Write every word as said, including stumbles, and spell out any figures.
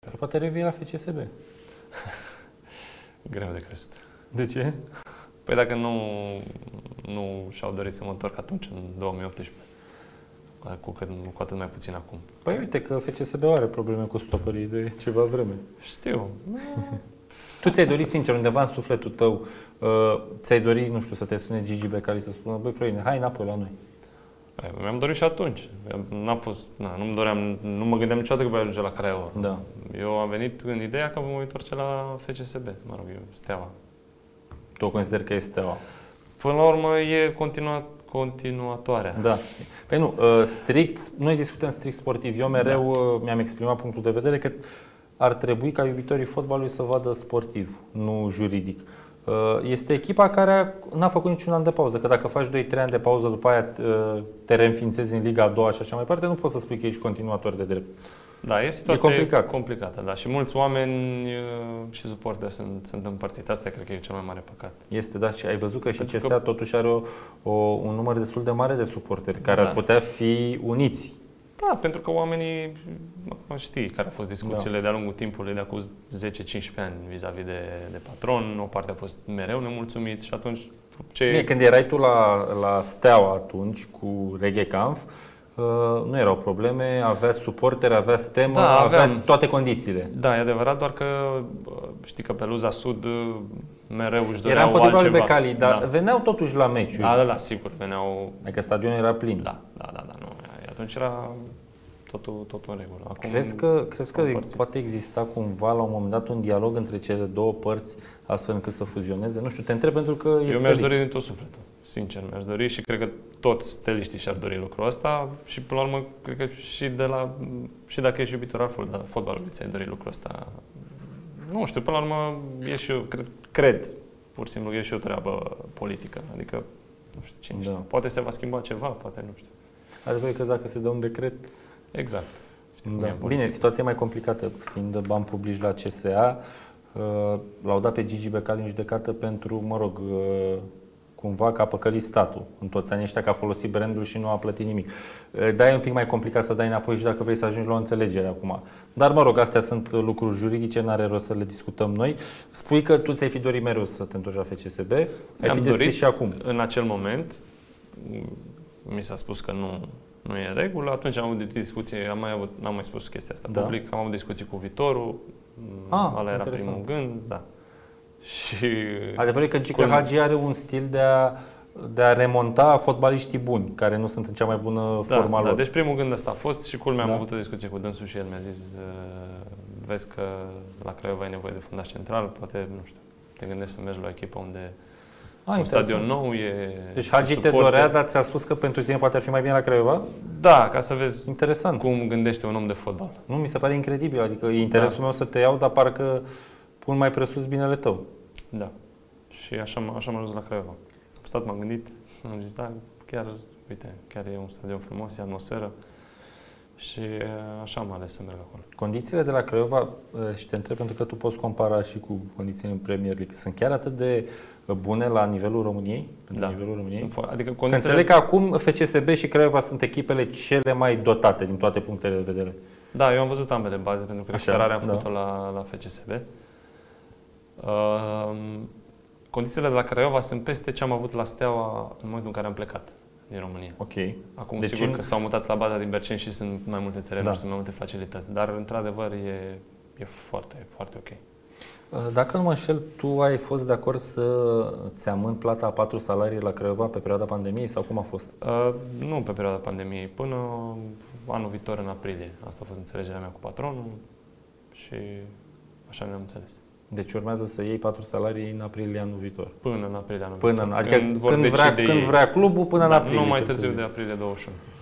Poate revii la F C S B. Greu de crezut. De ce? Păi dacă nu, nu și-au dorit să mă întorc atunci, în două mii optsprezece, cu, cât, cu atât mai puțin acum. Păi uite că F C S B are probleme cu stopării de ceva vreme. Știu. Tu ți-ai dorit, sincer, undeva în sufletul tău, uh, ți-ai dorit, nu știu, să te sune Gigi Becali să spună, băi Florin, hai înapoi la noi. Mi-am dorit și atunci. N-a fost, na, nu, doream, nu mă gândeam niciodată că voi ajunge la Craiova. Da. Eu am venit în ideea că mă voi întoarce la F C S B, mă rog, eu, Steaua. Tu consider că e Steaua? Până la urmă e continua, continuatoarea. Da. Păi nu, strict, noi discutăm strict sportiv. Eu mereu da. mi-am exprimat punctul de vedere că ar trebui ca iubitorii fotbalului să vadă sportiv, nu juridic. Este echipa care n-a făcut niciun an de pauză, că dacă faci doi trei ani de pauză, după aia te reînfințezi în Liga a doua și așa mai departe, nu poți să spui că ești continuator de drept. Da, e situație e complicat. complicată, da, și mulți oameni și suporteri sunt, sunt împărțiți. Asta cred că e cel mai mare păcat. Este, da, și ai văzut că și C S A totuși are o, o, un număr destul de mare de suporteri care da. ar putea fi uniți. Da, pentru că oamenii, știi care au fost discuțiile da. de-a lungul timpului de acum zece cincisprezece ani vis-a-vis de, de patron, o parte a fost mereu nemulțumiți și atunci... Ce... Bine, când erai tu la, la Steaua atunci cu Reghe Kampf, uh, nu erau probleme, aveați suporteri, aveați temă, da, aveam, aveați toate condițiile. Da, e adevărat, doar că știi că pe Luza Sud mereu își doreau era împotriva altceva. Lui Becali, dar da. veneau totuși la meciuri. Da, da, da, sigur, veneau... Adică stadionul era plin. Da, da, da, da, nu. Atunci era totul, totul în regulă. Acum crezi că, crezi că poate exista cumva la un moment dat un dialog între cele două părți astfel încât să fuzioneze? Nu știu, te întreb pentru că este Eu mi-aș dori din tot sufletul, sincer, mi-aș dori și cred că toți steliștii și-ar dori lucrul ăsta și până la urmă, cred că și, de la, și dacă ești iubitor al fotbalului, ți-ai dori lucrul ăsta. Nu știu, până la urmă, e și eu, cred, cred, pur și simplu, e și o treabă politică, adică, nu știu, cine știe. Poate se va schimba ceva, poate, nu știu. Adevărul că dacă se dă un decret... Exact. Da. Bine, situația e mai complicată, fiind bani publici la C S A, l-au dat pe Gigi Becali în judecată pentru, mă rog, cumva că a păcălit statul în toți anii ăștia, că a folosit brandul și nu a plătit nimic. Da, e un pic mai complicat să dai înapoi și dacă vrei să ajungi la o înțelegere acum. Dar, mă rog, astea sunt lucruri juridice, n-are rost să le discutăm noi. Spui că tu ți-ai fi dorit mereu să te întorci la F C S B, ai fi deschis și acum. În acel moment, mi s-a spus că nu, nu e în regulă, atunci am avut discuții, am mai avut, n-am mai spus chestia asta da. public, am avut discuții cu Viitorul, ah, ăla era primul gând, da. Și adevărul că Gica Hagi are un stil de a, de a remonta fotbaliștii buni, care nu sunt în cea mai bună da, forma da, lor. Deci primul gând ăsta a fost și culmea da. am avut o discuție cu dânsul și el mi-a zis vezi că la Craiova ai nevoie de fundaș central, poate, nu știu, te gândești să mergi la o echipă unde A, un stadion nou e... Deci Hagi te dorea, dar ți-a spus că pentru tine poate ar fi mai bine la Craiova? Da, ca să vezi interesant. Cum gândește un om de fotbal. Nu, mi se pare incredibil, adică e interesul da. meu să te iau, dar parcă pun mai presus binele tău. Da. Și așa, așa am ajuns la Craiova. Am stat, m-am gândit, am zis, da, chiar, uite, chiar e un stadion frumos, e atmosferă. Și așa am ales să merg acolo. Condițiile de la Craiova, și te întreb pentru că tu poți compara și cu condițiile în Premier League, sunt chiar atât de bune la nivelul României? Da. Nivelul României? Sunt, adică condițiile... Înțeleg că acum F C S B și Craiova sunt echipele cele mai dotate din toate punctele de vedere. Da, eu am văzut ambele baze pentru că recuperarea am făcut-o da. la, la F C S B. Uh, condițiile de la Craiova sunt peste ce am avut la Steaua în momentul în care am plecat din România. Ok. Acum deci sigur în... că s-au mutat la baza din Berceni și sunt mai multe terenuri da. și sunt mai multe facilități, dar într-adevăr e, e foarte, foarte ok. Dacă nu mă înșel, tu ai fost de acord să-ți amâni plata a patru salarii la Craiova pe perioada pandemiei sau cum a fost? Uh, nu pe perioada pandemiei, până anul viitor în aprilie. Asta a fost înțelegerea mea cu patronul și așa ne-am înțeles. Deci urmează să iei patru salarii în aprilie anul viitor. Până în aprilie anul până viitor. În, adică când, când, vrea, când vrea clubul până da, în aprilie. Nu mai târziu de aprilie douăzeci și unu.